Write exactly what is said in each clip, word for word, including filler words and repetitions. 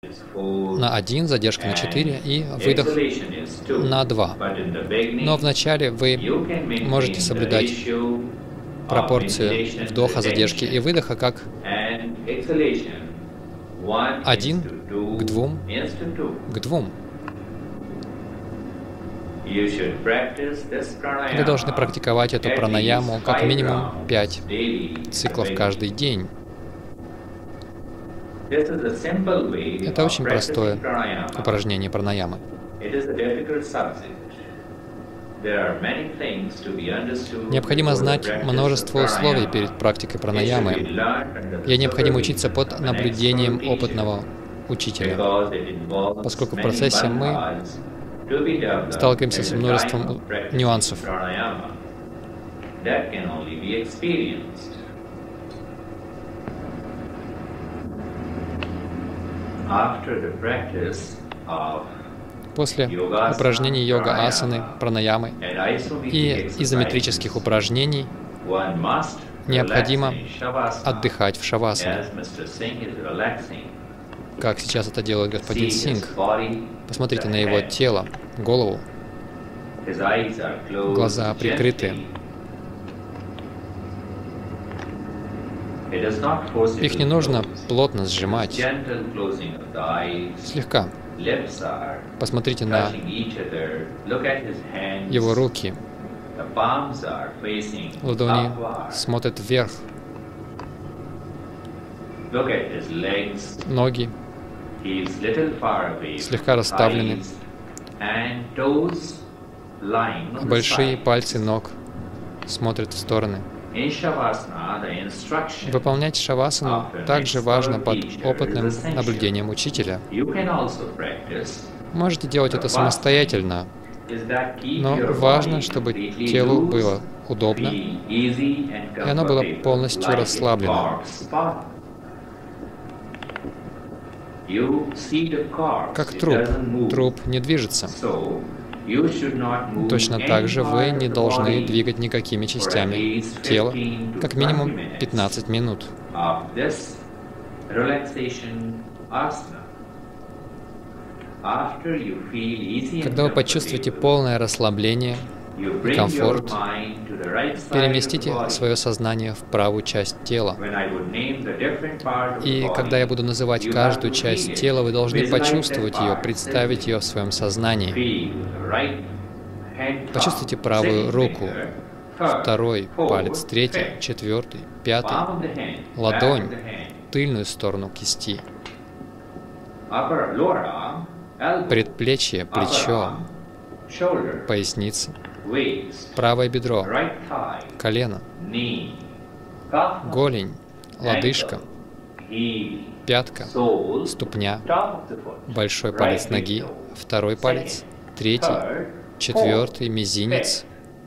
на один, задержка на четыре и выдох на два. Но вначале вы можете соблюдать пропорцию вдоха, задержки и выдоха как один к двум к двум. Вы должны практиковать эту пранаяму как минимум пять циклов каждый день. Это очень простое упражнение пранаямы. Необходимо знать множество условий перед практикой пранаямы. И необходимо учиться под наблюдением опытного учителя, поскольку в процессе мы сталкиваемся с множеством нюансов. После упражнений йога-асаны, пранаямы и изометрических упражнений необходимо отдыхать в шавасане, как сейчас это делает господин Сингх. Посмотрите на его тело, голову. Глаза прикрыты. Их не нужно плотно сжимать. Слегка. Посмотрите на его руки. Ладони смотрят вверх. Ноги слегка расставлены. Большие пальцы ног смотрят в стороны. Выполнять шавасану также важно под опытным наблюдением учителя. Можете делать это самостоятельно, но важно, чтобы телу было удобно, и оно было полностью расслаблено. Как труп. Труп не движется. Точно так же вы не должны двигать никакими частями тела как минимум пятнадцать минут. Когда вы почувствуете полное расслабление и комфорт, переместите свое сознание в правую часть тела. И когда я буду называть каждую часть тела, вы должны почувствовать ее, представить ее в своем сознании. Почувствуйте правую руку, второй палец, третий, четвертый, пятый, ладонь, тыльную сторону кисти, предплечье, плечо, поясница, правое бедро, колено, голень, лодыжка, пятка, ступня, большой палец ноги, второй палец, третий, четвертый, мизинец.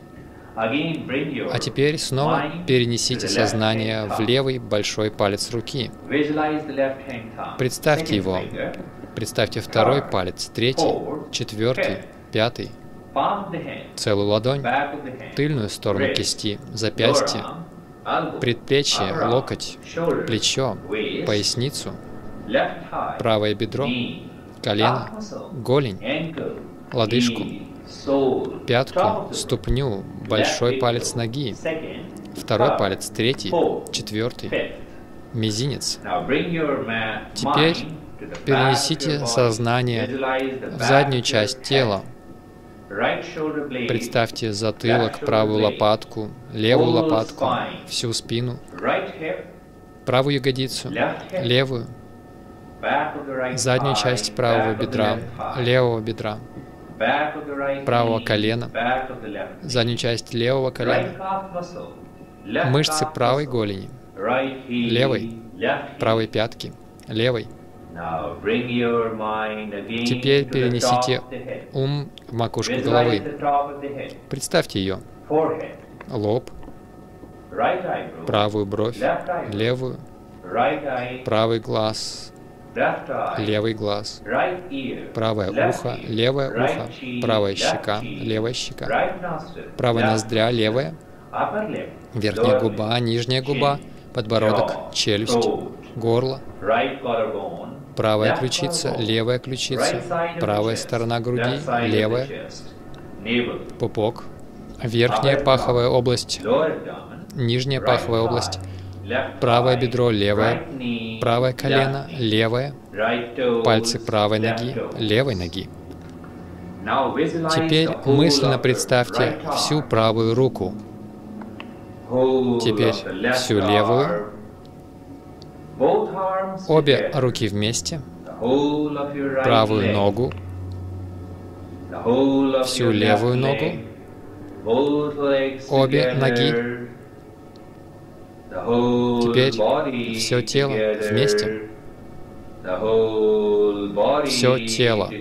А теперь снова перенесите сознание в левый большой палец руки. Представьте его. Представьте второй палец, третий, четвертый, пятый, целую ладонь, тыльную сторону кисти, запястье, предплечье, локоть, плечо, поясницу, правое бедро, колено, голень, лодыжку, пятку, ступню, большой палец ноги, второй палец, третий, четвертый, мизинец. Теперь перенесите сознание в заднюю часть тела. Представьте затылок, правую лопатку, левую лопатку, всю спину, правую ягодицу, левую, заднюю часть правого бедра, левого бедра, правого колена, заднюю часть левого колена, мышцы правой голени, левой, правой пятки, левой. Теперь перенесите ум в макушку головы. Представьте ее. Лоб, правую бровь, левую, правый глаз, левый глаз, правое ухо, левое ухо, правая щека, левая щека, правая ноздря, левая, верхняя губа, нижняя губа, подбородок, челюсть, горло, правая ключица, левая ключица, правая сторона груди, левая, пупок, верхняя паховая область, нижняя паховая область, правое бедро, левое, правое колено, левое, пальцы правой ноги, левой ноги. Теперь мысленно представьте всю правую руку. Теперь всю левую. Обе руки вместе. Правую ногу. Всю левую ногу. Обе ноги. Теперь все тело вместе. Все тело.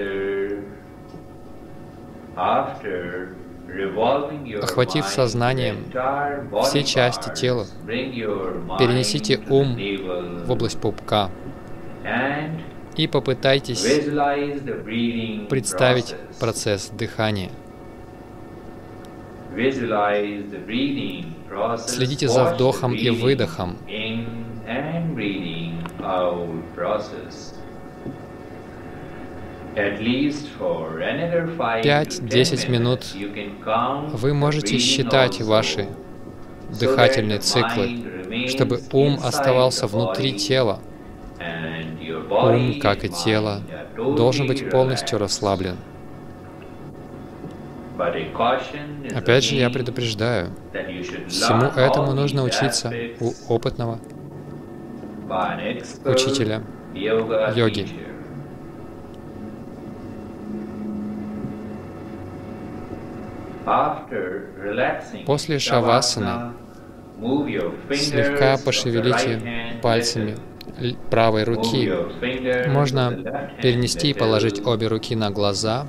Охватив сознанием все части тела, перенесите ум в область пупка и попытайтесь представить процесс дыхания. Следите за вдохом и выдохом. пять-десять минут вы можете считать ваши дыхательные циклы, чтобы ум оставался внутри тела. Ум, как и тело, должен быть полностью расслаблен. Опять же, я предупреждаю, всему этому нужно учиться у опытного учителя йоги. После шавасаны слегка пошевелите пальцами правой руки. Можно перенести и положить обе руки на глаза.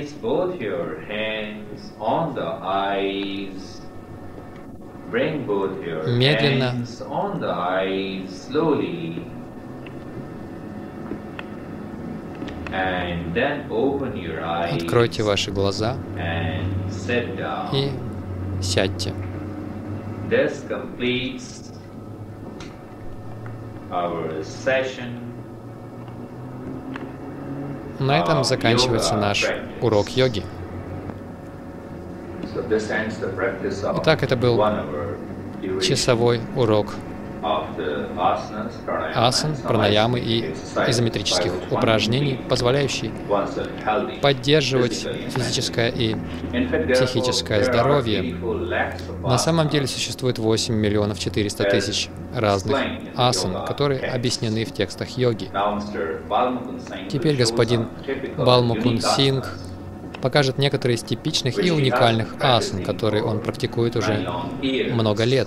Медленно откройте ваши глаза и сядьте. На этом заканчивается наш урок йоги. Итак, это был часовой урок асан, пранаямы и изометрических упражнений, позволяющий поддерживать физическое и психическое здоровье. На самом деле существует восемь миллионов четыреста тысяч разных асан, которые объяснены в текстах йоги. Теперь господин Балмукун Сингх покажет некоторые из типичных и уникальных асан, которые он практикует уже много лет.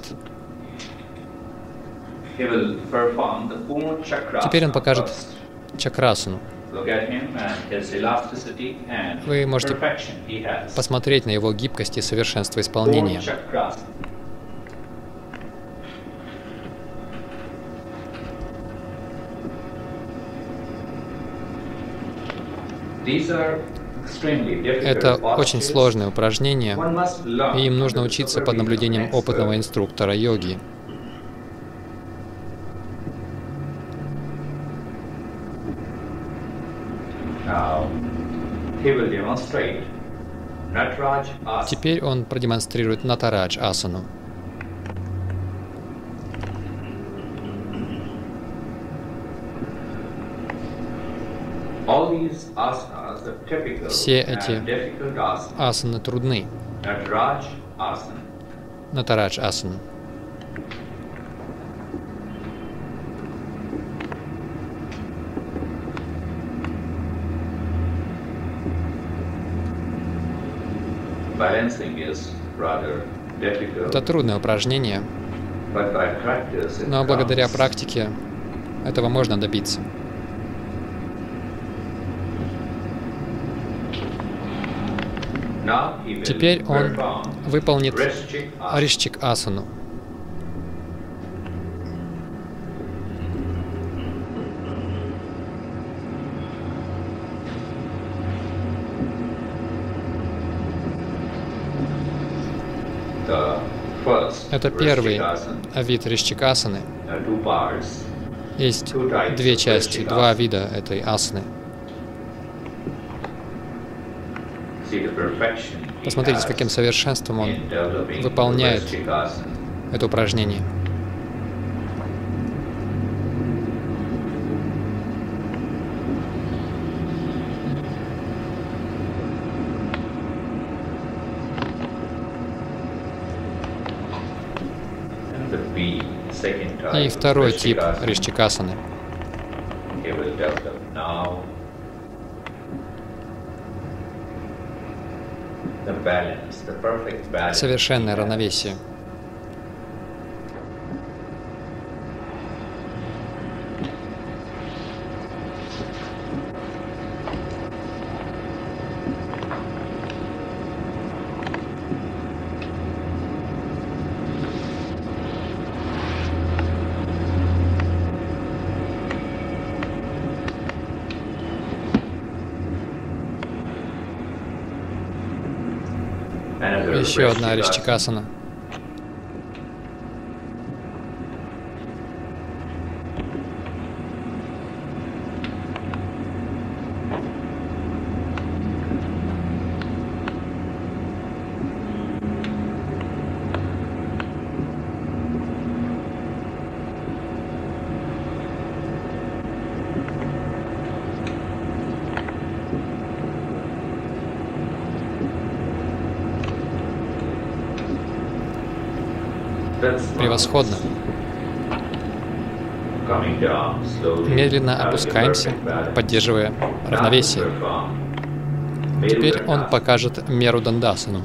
Теперь он покажет чакрасану. Вы можете посмотреть на его гибкость и совершенство исполнения. Это очень сложное упражнение, и им нужно учиться под наблюдением опытного инструктора йоги. Теперь он продемонстрирует Натарадж асану. Все эти асаны трудны. Натарадж асана. Это трудное упражнение, но благодаря практике этого можно добиться. Теперь он выполнит Вришчик асану. Это первый вид Вришчик асаны. Есть две части, два вида этой асаны. Посмотрите, с каким совершенством он выполняет это упражнение. И второй тип Ришчикасаны. Совершенное равновесие. Еще одна Ришчикасана. Превосходно. Медленно опускаемся, поддерживая равновесие. Теперь он покажет меру Дандасану.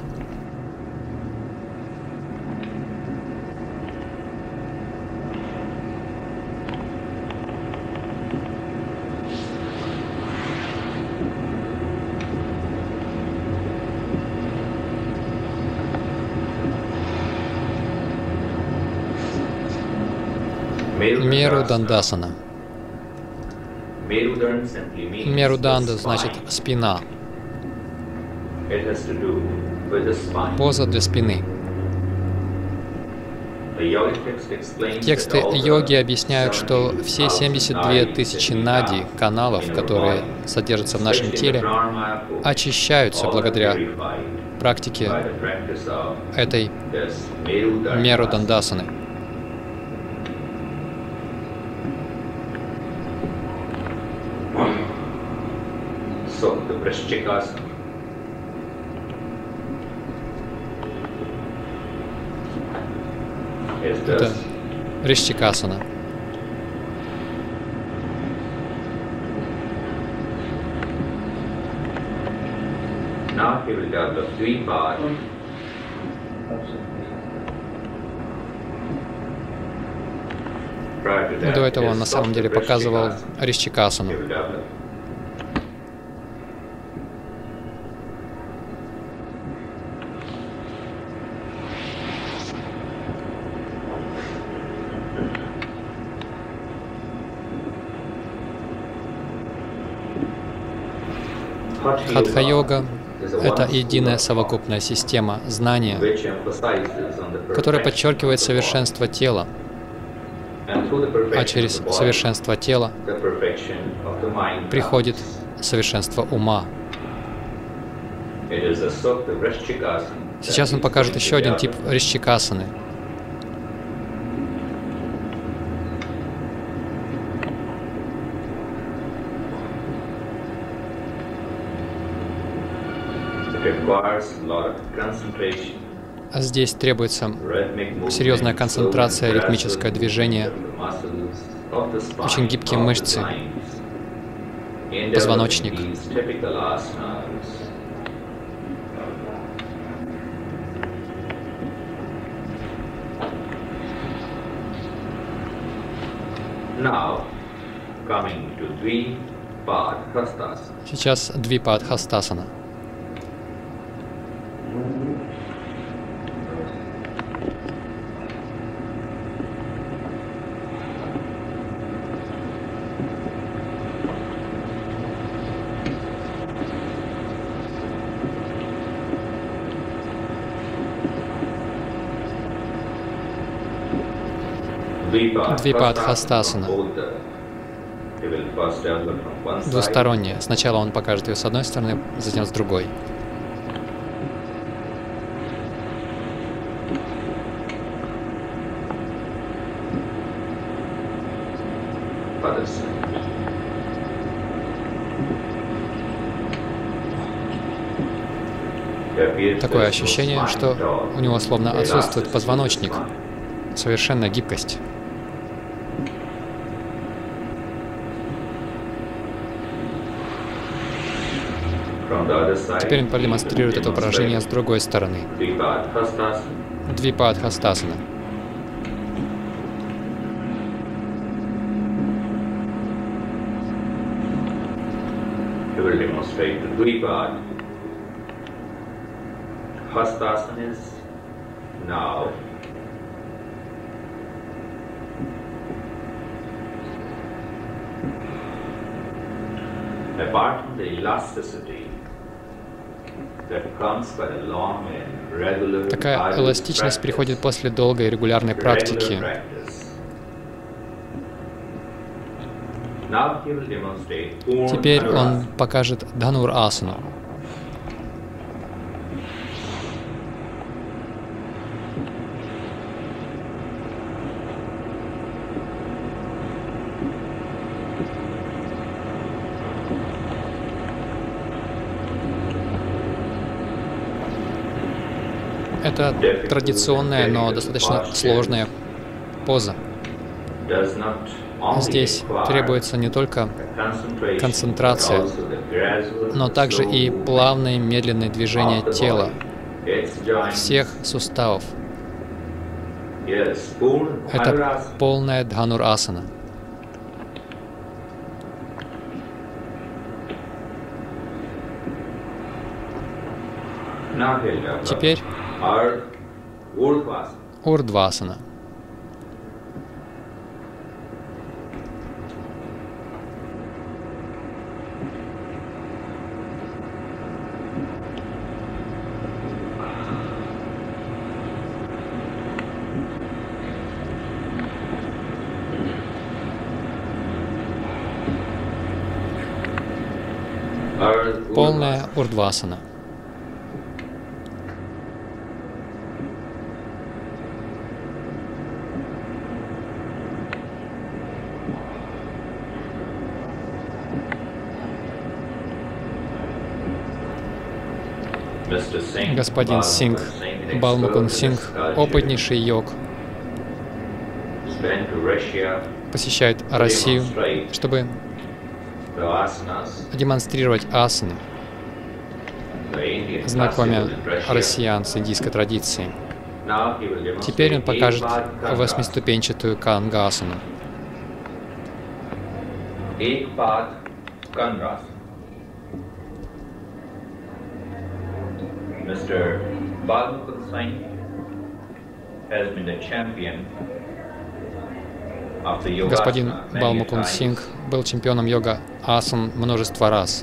Меру Дандасана. Меру Данда значит спина. Поза для спины. Тексты йоги объясняют, что все семьдесят две тысячи нади, каналов, которые содержатся в нашем теле, очищаются благодаря практике этой Меру Дандасаны. Это Ришчикасана. До этого он на самом деле показывал Ришчикасану. Хатха-йога — это единая совокупная система знания, которая подчеркивает совершенство тела, а через совершенство тела приходит совершенство ума. Сейчас он покажет еще один тип Ришчикасаны. А здесь требуется серьезная концентрация, ритмическое движение, очень гибкие мышцы, позвоночник. Сейчас Двипадхастасана. Двипадхастасана. Двусторонняя. Сначала он покажет ее с одной стороны, затем с другой. Такое ощущение, что у него словно отсутствует позвоночник. Совершенная гибкость. Теперь он продемонстрирует это упражнение с другой стороны. Двипадхастасана. Hastasana is now. Apart from the elasticity that comes by the long and regular. Такая эластичность приходит после долгой и регулярной практики. Теперь он покажет Дханур-асану. Это традиционная, но достаточно сложная поза. Здесь требуется не только концентрация, но также и плавное медленное движение тела, всех суставов. Это полная Дханур-асана. Теперь Урдвасана. Полная Урдвасана. Господин Сингх, Балмукунд Сингх, опытнейший йог, посещает Россию, чтобы демонстрировать асаны, знакомя россиян с индийской традицией. Теперь он покажет восьмиступенчатую Канга-асану. Mister Balmukund Singh has been the champion of the yoga. Господин Балмукунд Сингх был чемпионом йога асан множество раз.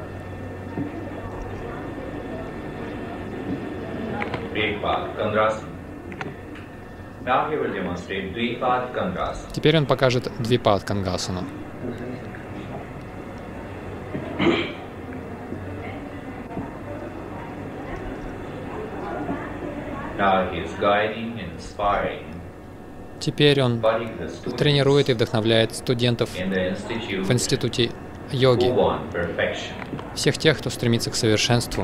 Теперь он покажет Двипад-кангасану. Теперь он тренирует и вдохновляет студентов в институте йоги, всех тех, кто стремится к совершенству,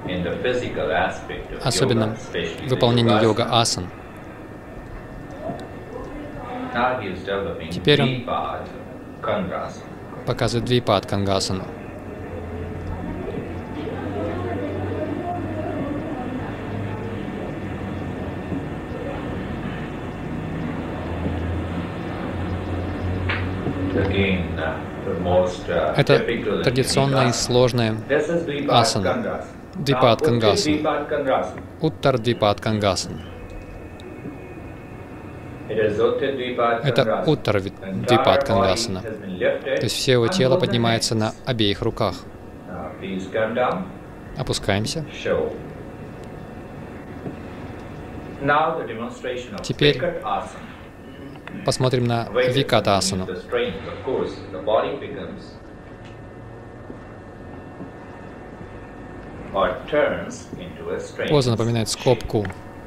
особенно в выполнении йога-асан. Теперь он показывает Двипад-кангасану. Это традиционная и сложная асана, Двипад-кангасана, Уттар-Двипад-кангасана. Это Уттар-Двипад-кангасана. То есть все его тело поднимается на обеих руках. Опускаемся. Теперь посмотрим на Виката-асану. Поза напоминает скобку.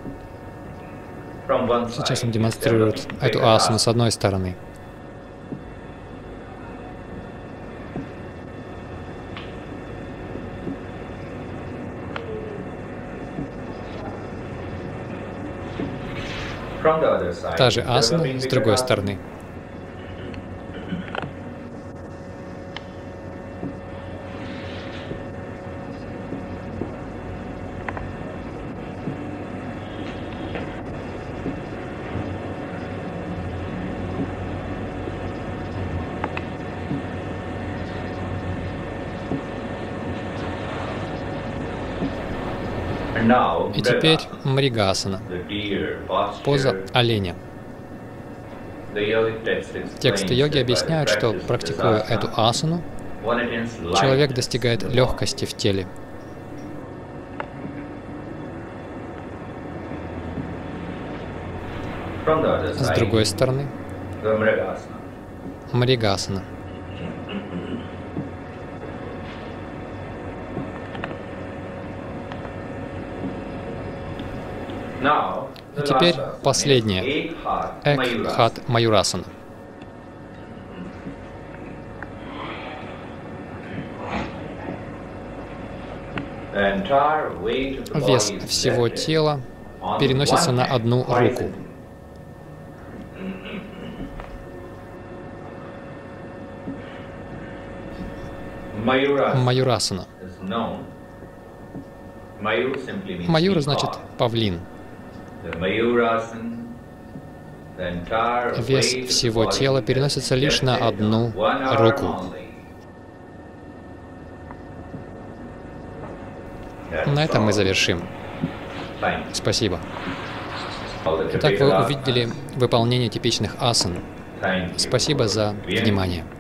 Сейчас он демонстрирует эту асану с одной стороны. Та же асана с другой стороны. И теперь Мригасана, поза оленя. Тексты йоги объясняют, что, практикуя эту асану, человек достигает легкости в теле. С другой стороны, Мригасана. И теперь последнее. Экхат Маюрасана. Вес всего тела переносится на одну руку. Маюрасана. Маюра значит павлин. Вес всего тела переносится лишь на одну руку. На этом мы завершим. Спасибо. Итак, вы увидели выполнение типичных асан. Спасибо за внимание.